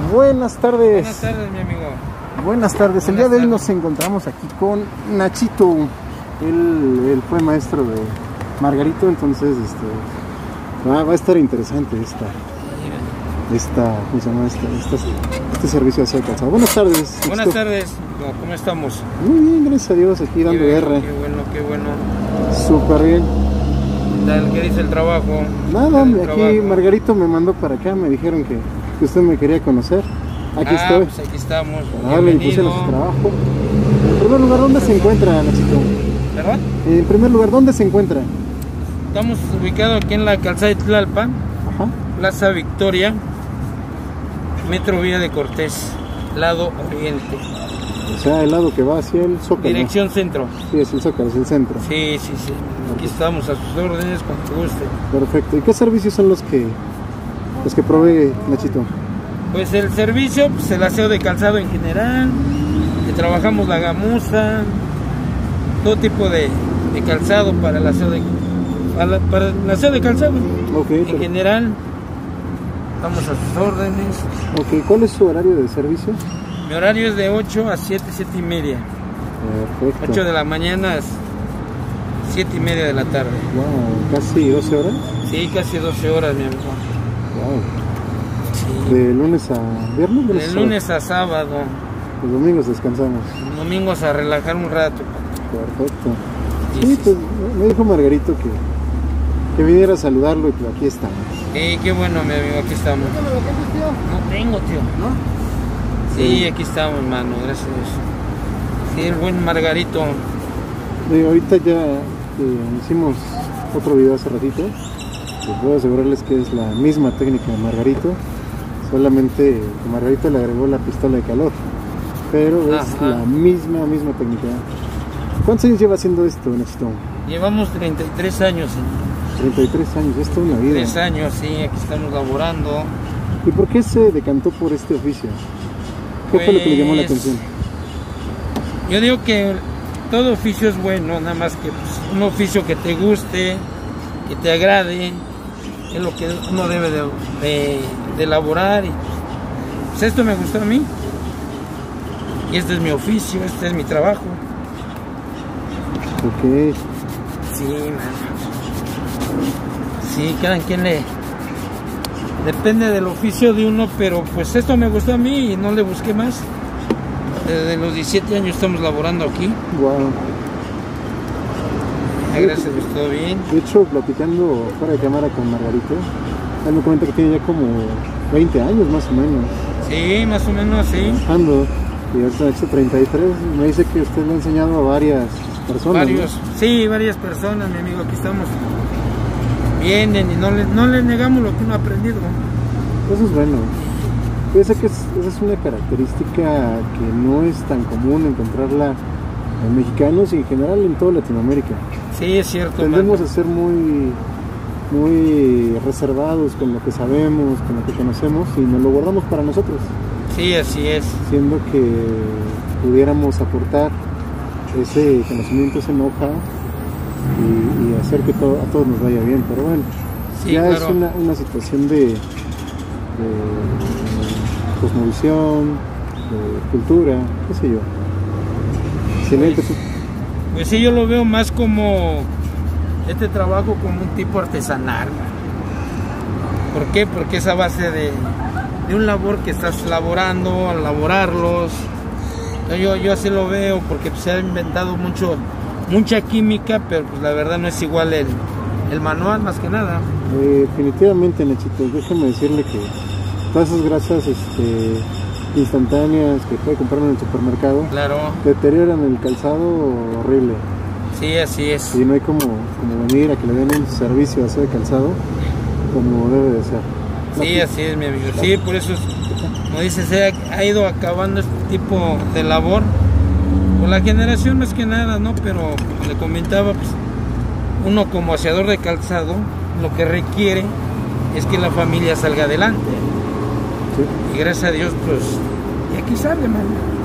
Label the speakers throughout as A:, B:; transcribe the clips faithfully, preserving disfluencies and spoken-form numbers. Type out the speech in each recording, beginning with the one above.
A: Buenas tardes.
B: Buenas tardes, mi amigo.
A: Buenas tardes. El
B: Buenas
A: día de hoy
B: tardes.
A: nos encontramos aquí con Nachito. Él, él fue maestro de Margarito, entonces este, va, va a estar interesante esta, esta, ¿cómo se llama? Esta, esta, este servicio hacia el calzado. Buenas tardes.
B: Buenas
A: Nachito.
B: tardes. ¿Cómo estamos?
A: Muy bien, gracias a Dios, aquí dando
B: Qué bueno,
A: guerra.
B: Qué bueno, qué bueno.
A: Súper bien.
B: ¿Qué tal? ¿Qué dice el trabajo?
A: Nada,
B: ¿Qué tal el
A: aquí
B: trabajo?
A: Margarito me mandó para acá, me dijeron que, que usted me quería conocer. Aquí
B: ah,
A: estoy.
B: Pues aquí estamos.
A: Para darle difusión a su trabajo. En primer lugar, ¿dónde se encuentra, Nachito?
B: ¿Perdón?
A: En primer lugar, ¿dónde se encuentra?
B: Estamos ubicados aquí en la calzada de Tlalpan,
A: Ajá.
B: Plaza Victoria, Metro Vía de Cortés, lado oriente.
A: O sea, el lado que va hacia el Zócalo.
B: Dirección centro.
A: Sí, es el Zócalo, es el centro.
B: Sí, sí, sí. Aquí estamos a sus órdenes cuando guste.
A: Perfecto. ¿Y qué servicios son los que los que provee Nachito?
B: Pues el servicio, pues el aseo de calzado en general, que trabajamos la gamuza, todo tipo de, de calzado para el aseo de para, para el aseo de calzado.
A: Ok,
B: En
A: per-
B: general, estamos a sus órdenes.
A: ok. ¿Cuál es su horario de servicio?
B: Mi horario es de ocho a siete, siete y media.
A: Perfecto.
B: ocho de la mañana a siete y media de la tarde.
A: Wow, casi doce horas.
B: Sí, casi doce horas, mi amigo.
A: Wow.
B: Sí.
A: De lunes a viernes.
B: De
A: a
B: lunes a sábado,
A: sábado? Los domingos descansamos.
B: domingos a relajar un rato.
A: Perfecto.
B: Sí,
A: Sí,
B: sí,
A: pues me dijo Margarito que, que viniera a saludarlo y pues aquí estamos.
B: Sí, qué bueno, mi amigo, aquí estamos. No tengo, tío.
A: ¿No?
B: Sí, aquí estamos, mano, gracias a Dios. Sí, el buen Margarito.
A: Eh, ahorita ya eh, hicimos otro video hace ratito. Les puedo asegurarles que es la misma técnica de Margarito, solamente que Margarito le agregó la pistola de calor, pero es
B: Ajá.
A: la misma, misma técnica. ¿Cuántos años lleva haciendo esto, Nachito?
B: Llevamos treinta y tres años, señor.
A: treinta y tres años, esto es una vida.
B: Tres años, sí, aquí estamos laborando.
A: ¿Y por qué se decantó por este oficio? ¿Qué fue lo que le llamó la
B: Pues,
A: atención?
B: Yo digo que todo oficio es bueno, nada más que pues, un oficio que te guste, que te agrade, es lo que uno debe de, de, de elaborar. Y, pues esto me gustó a mí, y este es mi oficio, este es mi trabajo.
A: Ok,
B: Sí, mano. Sí, cada quien le... Depende del oficio de uno, pero pues esto me gustó a mí y no le busqué más. Desde los diecisiete años estamos laborando aquí.
A: wow.
B: Gracias a Dios, todo bien.
A: De hecho, platicando fuera de cámara con Margarito, él me comenta que tiene ya como veinte años más o menos.
B: Sí, más o menos, sí.
A: Ando, y ahorita ha hecho treinta y tres. Me dice que usted le ha enseñado a varias personas.
B: Varios,
A: ¿no?
B: sí, varias personas, mi amigo, aquí estamos. Vienen y no les, no les negamos lo que uno ha aprendido.
A: Eso es bueno. Fíjese que es, esa es una característica que no es tan común encontrarla en mexicanos y en general en toda Latinoamérica.
B: Sí, es cierto,
A: Tendemos
B: mano.
A: a ser muy, muy reservados con lo que sabemos, con lo que conocemos y nos lo guardamos para nosotros,
B: Sí, así es.
A: siendo que pudiéramos aportar ese conocimiento, ese know-how y, y hacer que todo, a todos nos vaya bien. Pero bueno,
B: Sí,
A: ya
B: claro.
A: es una, una situación de, de cosmovisión, de cultura, qué sé yo. Excelente.
B: Pues, Pues sí, yo lo veo más como este trabajo como un tipo artesanal. ¿Por qué? Porque es a base de, de un labor que estás laborando, al laborarlos. Yo, yo así lo veo porque pues, se ha inventado mucho, mucha química, pero pues la verdad no es igual el, el manual más que nada.
A: Eh, definitivamente, Nachito, déjame decirle que todas esas grasas este, instantáneas que puede comprar en el supermercado
B: Claro,
A: deterioran el calzado horrible.
B: sí, así es.
A: Y no hay como, como venir a que le den un servicio así de calzado como debe de ser.
B: Sí, así es, mi amigo. Sí, por eso, es, como dices, se ha, ha ido acabando este tipo de labor. Por la generación más que nada, ¿no? Pero como le comentaba, pues, uno como aseador de calzado, lo que requiere es que la familia salga adelante.
A: Sí.
B: Y gracias a Dios, pues, y aquí sale, man.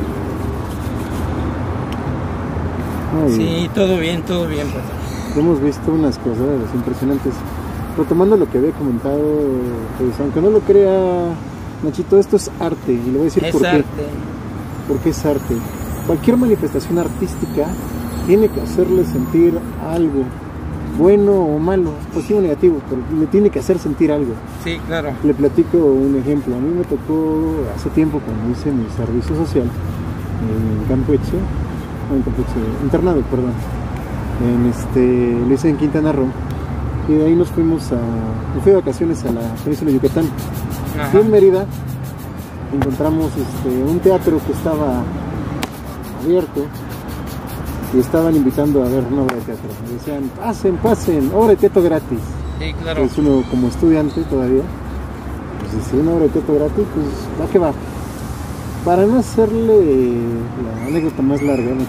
A: Ay,
B: Sí, todo bien, todo bien, pues.
A: hemos visto unas cosas impresionantes. Retomando lo que había comentado, pues, aunque no lo crea Nachito, esto es arte, y le voy a decir
B: Es
A: por
B: arte.
A: qué. Porque es arte. Cualquier manifestación artística tiene que hacerle sentir algo, bueno o malo, positivo o negativo, pero le tiene que hacer sentir algo.
B: Sí, claro.
A: Le platico un ejemplo. A mí me tocó hace tiempo, cuando hice mi servicio social en Campeche, no, en Campeche, internado, perdón. En este, lo hice en Quintana Roo. Y de ahí nos fuimos a, me fui de vacaciones a la península de Yucatán.
B: Ajá.
A: Y en Mérida encontramos este, un teatro que estaba abierto y estaban invitando a ver una obra de teatro. Y decían, pasen, pasen, obra de teatro gratis.
B: Sí, claro.
A: Pues uno como estudiante todavía, pues dice, una obra de teatro gratis, pues va que va. Para no hacerle la anécdota más larga, no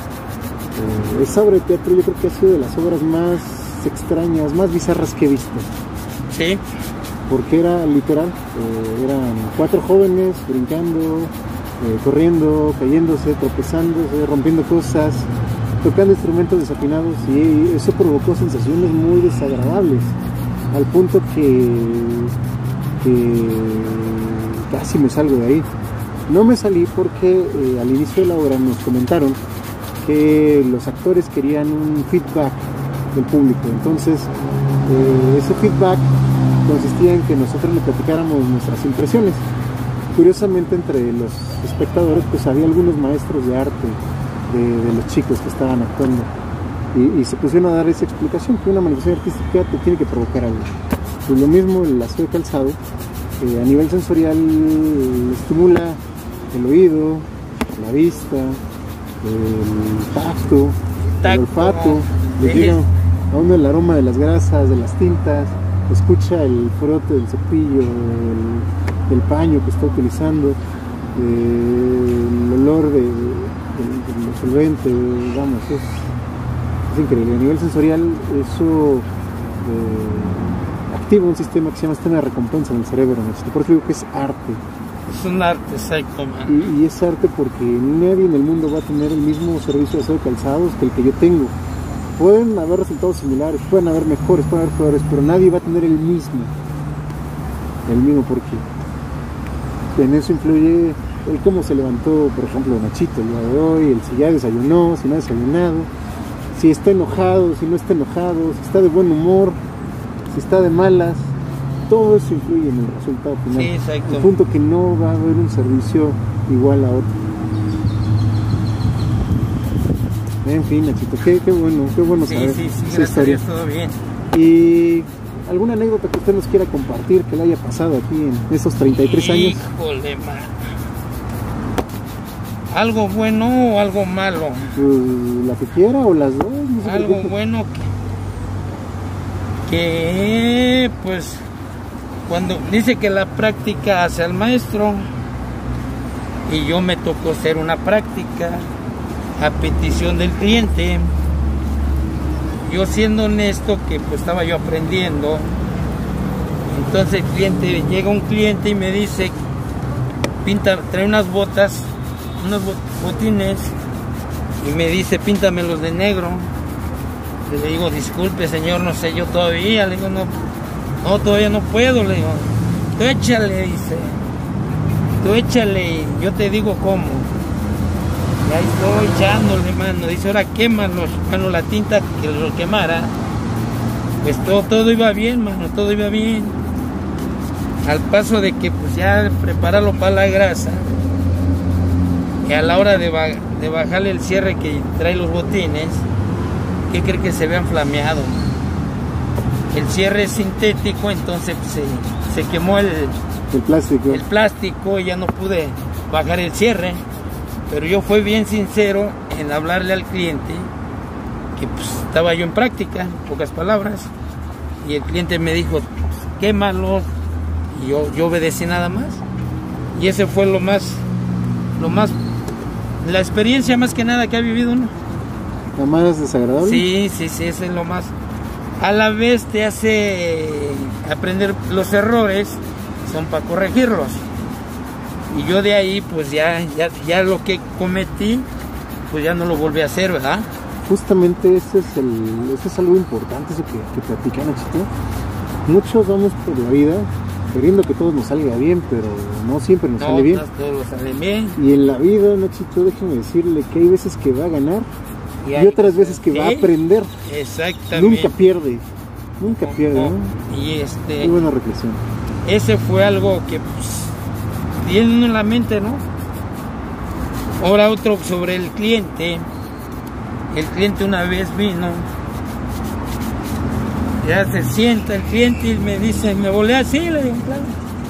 A: eh, esa obra de teatro yo creo que ha sido de las obras más extrañas, más bizarras que he visto.
B: Sí.
A: Porque era literal, eh, eran cuatro jóvenes brincando, eh, corriendo, cayéndose, tropezándose, rompiendo cosas, tocando instrumentos desafinados, y eso provocó sensaciones muy desagradables, al punto que, que casi me salgo de ahí. No me salí porque eh, al inicio de la obra nos comentaron que los actores querían un feedback del público. Entonces eh, ese feedback consistía en que nosotros le platicáramos nuestras impresiones. Curiosamente, entre los espectadores pues había algunos maestros de arte de, de los chicos que estaban actuando, y, y se pusieron a dar esa explicación, que una manifestación artística te tiene que provocar algo. Pues lo mismo el lazo de calzado, eh, a nivel sensorial estimula el oído, la vista, el tacto,
B: Tacto,
A: el olfato, le
B: sí.
A: llega a uno el aroma de las grasas, de las tintas, escucha el frote del cepillo, el, del paño que está utilizando, eh, el olor de, de, del solvente, vamos, es, es increíble. A nivel sensorial eso eh, activa un sistema que se llama sistema de recompensa en el cerebro, ¿no? Por eso digo que es arte.
B: Es un arte, exacto, man.
A: Y, y es arte porque nadie en el mundo va a tener el mismo servicio de aseo de calzados que el que yo tengo. Pueden haber resultados similares, pueden haber mejores, pueden haber peores, pero nadie va a tener el mismo. El mismo, porque en eso influye el cómo se levantó, por ejemplo, Nachito el día de hoy, el si ya desayunó, si no ha desayunado, si está enojado, si no está enojado, si está de buen humor, si está de malas. Todo eso influye en el resultado final.
B: Sí, exacto.
A: Al punto que no va a haber un servicio igual a otro. En fin, Nachito, qué, qué bueno, qué bueno
B: Sí,
A: saber
B: sí, sí,
A: esa
B: gracias a
A: historia.
B: Dios, todo bien.
A: Y alguna anécdota que usted nos quiera compartir que le haya pasado aquí en esos treinta y tres años.
B: Híjole, man. ¿Algo bueno o algo malo?
A: Pues, la que quiera o las dos. No sé.
B: Algo bueno que, que pues cuando dice que la práctica hace al maestro, y yo me tocó hacer una práctica a petición del cliente. Yo, siendo honesto, que pues estaba yo aprendiendo, entonces el cliente, llega un cliente y me dice, pinta, trae unas botas, unos botines, y me dice, píntamelos de negro. Le digo, disculpe señor, no sé yo todavía. Le digo, no, no, todavía no puedo. Le digo, tú échale, dice, tú échale y yo te digo cómo. Y ahí estoy echándole, mano. Dice, ahora quémalos. Bueno, la tinta que lo quemara, pues todo, todo iba bien, mano, todo iba bien. Al paso de que pues ya prepararlo para la grasa, y a la hora de, ba de bajarle el cierre que trae los botines, ¿qué cree que se vean flameado? El cierre es sintético, entonces pues, se, se quemó el,
A: el plástico.
B: El plástico y ya no pude bajar el cierre. Pero yo fui bien sincero en hablarle al cliente que pues estaba yo en práctica, en pocas palabras, y el cliente me dijo, pues, quémalos, y yo, yo obedecí nada más. Y ese fue lo más, lo más, la experiencia más que nada que ha vivido uno.
A: ¿La más desagradable?
B: Sí, sí, sí, eso es lo más. A la vez te hace aprender los errores, son para corregirlos. Y yo de ahí, pues ya, ya, ya lo que cometí, pues ya no lo volví a hacer, ¿verdad?
A: Justamente ese es, el, ese es algo importante, eso que, que platican, Nachito. Muchos vamos por la vida queriendo que todo nos salga bien, pero no siempre nos
B: no,
A: sale bien.
B: No todos salen bien.
A: Y en la vida, Nachito, déjeme decirle que hay veces que va a ganar y, y otras veces que ¿sí? va a aprender.
B: Exactamente.
A: Nunca pierde, nunca
B: no,
A: pierde.
B: No.
A: ¿no?
B: Y este...
A: Muy buena reflexión.
B: Ese fue algo que pues, tiene en la mente, ¿no? Ahora otro sobre el cliente. El cliente una vez vino, ya se sienta el cliente y me dice, me volé así, le digo, claro.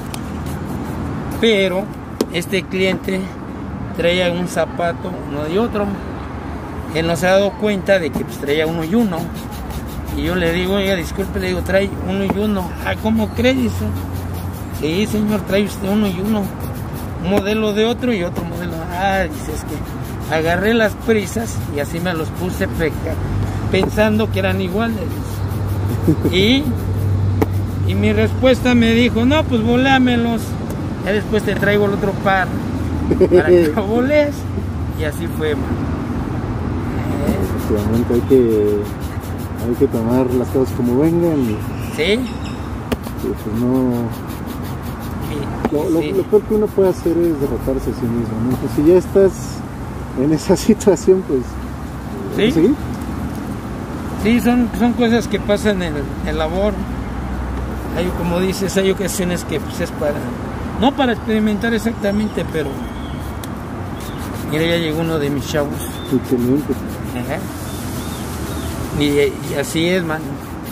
B: Pero este cliente traía un zapato, uno y otro. Él no se ha dado cuenta de que pues, traía uno y uno. Y yo le digo, oiga, disculpe, le digo, trae uno y uno. Ah, ¿cómo cree? Dice, sí, señor, trae usted uno y uno. Un modelo de otro y otro modelo. Ah, dice, es que agarré las prisas y así me los puse peca, pensando que eran iguales. Y, y mi respuesta me dijo, no, pues voléamelos. Ya después te traigo el otro par para que lo voles. Y así fue, man.
A: Efectivamente, hay que, hay que tomar las cosas como vengan. Y,
B: sí.
A: Y pues no... Lo, lo,
B: sí.
A: lo peor que uno puede hacer es derrotarse a sí mismo, ¿no? Pues si ya estás en esa situación, pues
B: sí,
A: ¿seguir?
B: Sí, son, son cosas que pasan en el labor. Hay, como dices, hay ocasiones que pues, es para, no para experimentar exactamente, pero mira, ya llegó uno de mis chavos.
A: Excelente.
B: Ajá. Y, y así es, man.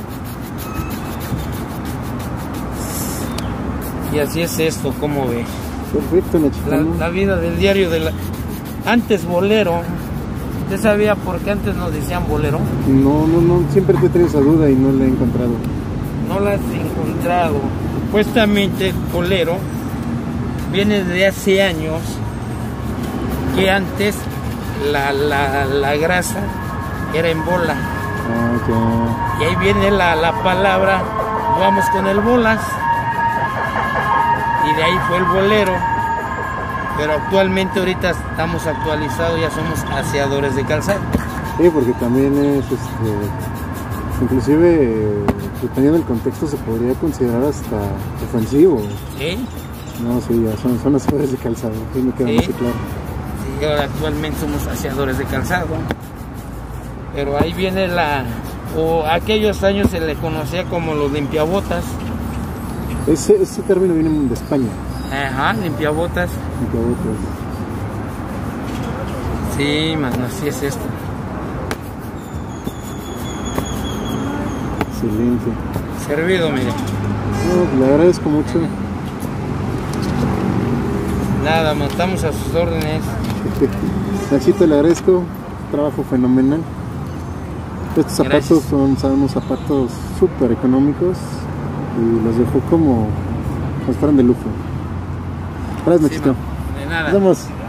B: Y así es esto, ¿cómo ve?
A: Perfecto, Nachito.
B: La, la vida del diario de la... Antes bolero. ¿Usted sabía por qué antes nos decían bolero?
A: No, no, no. Siempre te tenido esa duda y no la he encontrado.
B: No la has encontrado. Supuestamente bolero viene de hace años, que antes la, la, la grasa era en bola.
A: Ah, okay.
B: Y ahí viene la, la palabra, vamos con el bolas. Y de ahí fue el bolero, pero actualmente ahorita estamos actualizados, ya somos aseadores de calzado.
A: Sí, porque también es, este, inclusive, dependiendo del contexto, se podría considerar hasta ofensivo.
B: ¿Sí?
A: No, sí, ya son, son aseadores de calzado, sí me queda
B: ¿sí?
A: más claro.
B: Sí, ahora actualmente somos aseadores de calzado, pero ahí viene la, o aquellos años se le conocía como los limpiabotas.
A: Ese, ese término viene de España.
B: Ajá, limpiabotas.
A: Limpiabotas.
B: Sí, mano, así es esto.
A: Excelente.
B: Servido, mire.
A: No, le agradezco mucho.
B: Nada, más estamos a sus órdenes.
A: Nachito, le agradezco. Trabajo fenomenal. Estos zapatos
B: Gracias.
A: son, son unos zapatos súper económicos. Y los dejó como, como si fueran de lujo. Gracias,
B: Sí,
A: Nachito.
B: man, de nada.
A: Nos vemos.